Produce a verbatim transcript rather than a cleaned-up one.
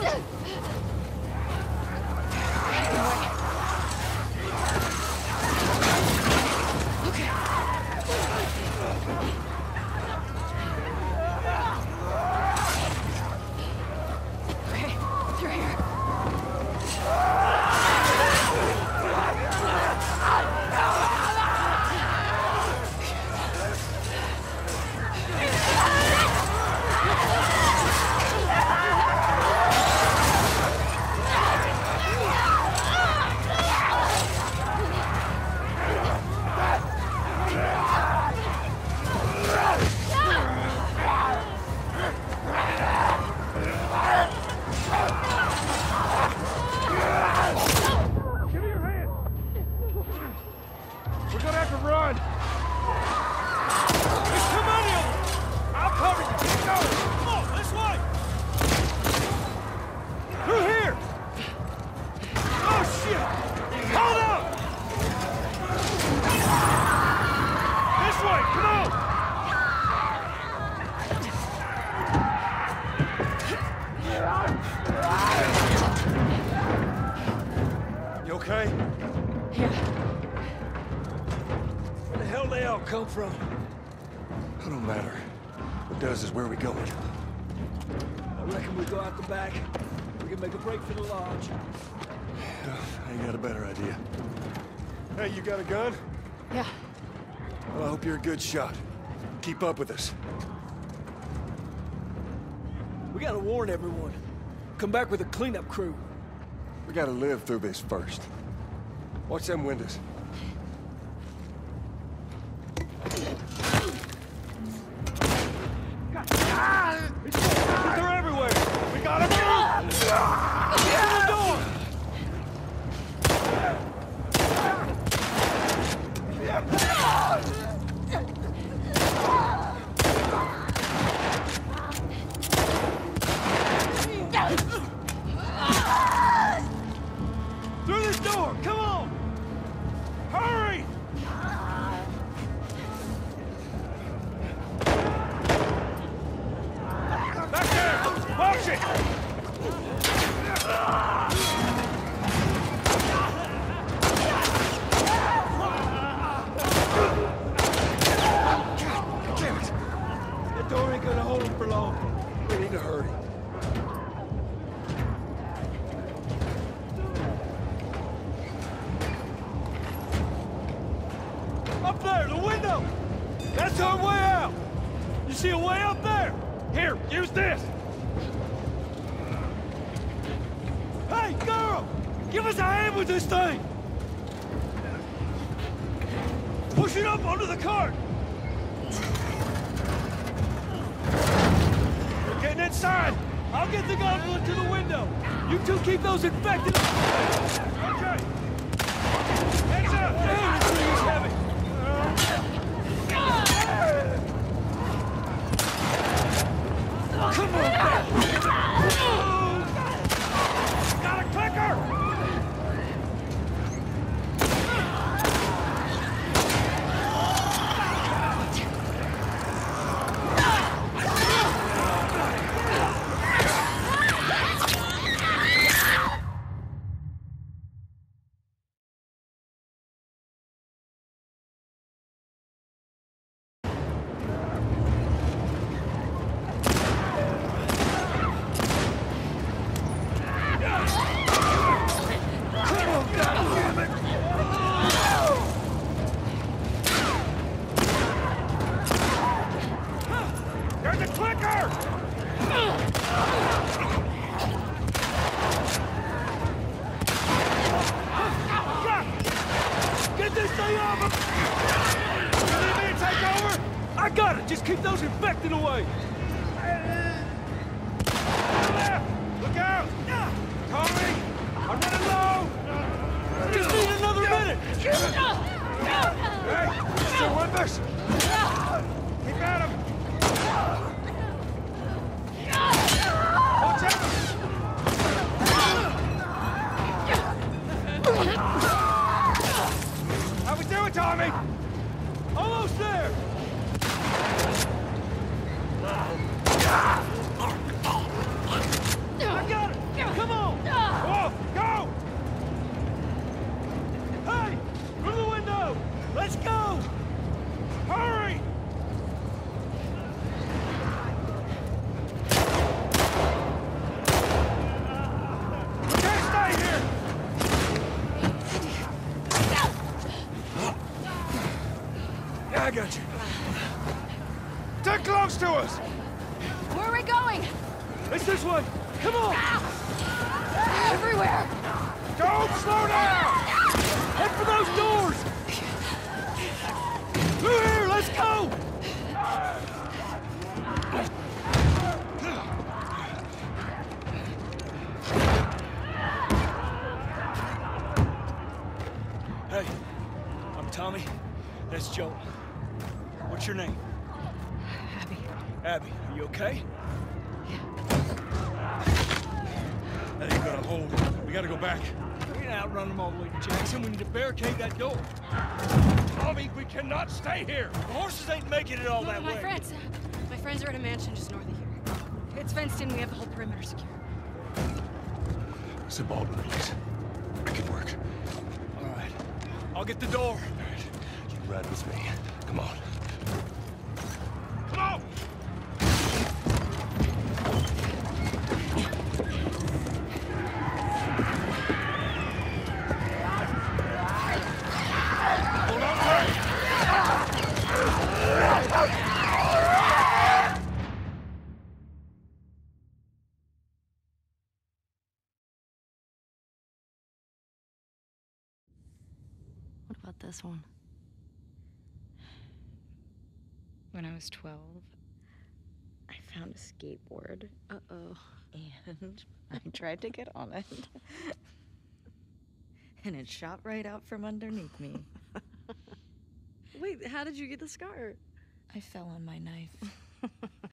Come from? It don't matter. What does is where we going. I reckon we go out the back. We can make a break for the lodge. Yeah, I ain't got a better idea. Hey, you got a gun? Yeah. Well, I hope you're a good shot. Keep up with us. We gotta warn everyone. Come back with a cleanup crew. We gotta live through this first. Watch them windows. They're everywhere! We gotta move! Get the door! Through this door! Come on! Hurry! Back there! Watch it! God damn it! That door ain't gonna hold him for long. We need to hurry. Up there, the window! That's our way out! You see a way up there? Here, use this! Hey, girl! Give us a hand with this thing! Push it up onto the cart! We're getting inside! I'll get the gondola to the window! You two keep those infected... Okay! Heads up! Damn, this thing is heavy! Come on, back! Got a clicker! I got it! Just keep those infected away! Look out! Tommy! I'm running low! Just need another minute! Hey! Still with us? Keep at him! Watch out! How we doing, Tommy? Almost there! this way! Come on! Everywhere! Don't slow down! Head for those doors! Through here, let's go! Hey, I'm Tommy. That's Joel. What's your name? Abby. Abby, are you okay? That ain't gonna hold. We gotta go back. We can outrun them all the way to Jackson. We need to barricade that door. Tommy, we cannot stay here. The horses ain't making it all No, that my way. friends. My friends are at a mansion just north of here. It's fenced in. We have the whole perimeter secure. Sir Baldwin, please. Make it work. All right. I'll get the door. All right. You can ride with me. Come on. Come on! Hold on tight! What about this one? When I was twelve, I found a skateboard. Uh-oh. And I tried to get on it. And it shot right out from underneath me. Wait, how did you get the scar? I fell on my knife.